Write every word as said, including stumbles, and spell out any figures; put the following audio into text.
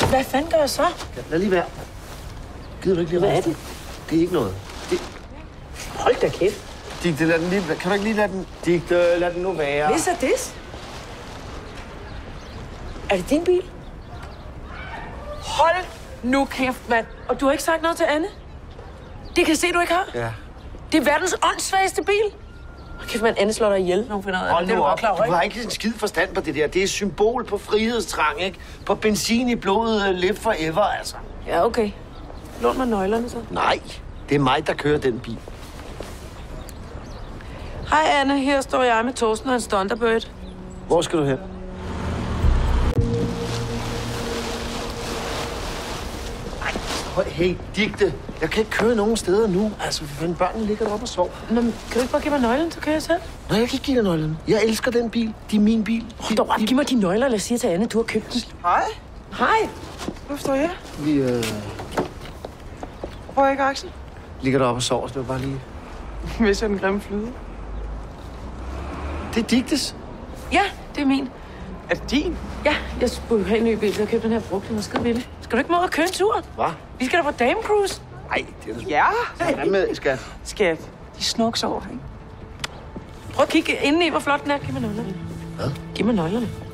Hvad fanden gør jeg så? Ja, lad lige være. Gider du ikke lige Hvad er det? Det er ikke noget. Det... Hold da kæft. Digte, lad den lige... Kan du ikke lige lade den... Digte, lad den nu være. Hvad er det? Er det din bil? Hold nu kæft, mand. Og du har ikke sagt noget til Anne? Det kan jeg se, du ikke har. Ja. Det er verdens åndssvageste bil. Hold kæft, mand. Anne slår dig ihjel, når hun finder ud af Hold det. nu op. Klar, Du har ikke en skid forstand på det der. Det er et symbol på frihedstrang, ikke? På benzin i blodet, uh, live forever, altså. Ja, okay. Lån mig nøglerne, så. Nej, det er mig, der kører den bil. Hej, Anne. Her står jeg med Torsten og en Thunderbird. Hvor skal du hen? Hey, Digte. Jeg kan ikke køre nogen steder nu. Altså, for børnene ligger deroppe og sover. Nå, men kan du ikke bare give mig nøglen, så kører jeg selv? Nej, jeg kan ikke give dig nøglen. Jeg elsker den bil. Det er min bil. Hold da op, giv mig de nøgler, eller siger til Anne, du har købt den. Hej. Hej. Hvorfor står jeg? Vi øh, Hvor er ikke Axel? ligger deroppe og sover, så det var bare lige... Hvis jeg den grimme flyde. Det er Digtes. Ja, det er min. Er det din? Ja, jeg skulle have en ny bil, så jeg købte den her brugt. Den var skide billig. Skal du ikke med ud og køre en tur? Hvad? Vi skal da på Dame Cruise. Nej, det er da... Ja. Hvad med, skat? Skat, de snuks over, ikke? Prøv at kigge indeni, hvor flot den er. Giv mig nøglerne. Hvad? Giv mig nøglerne.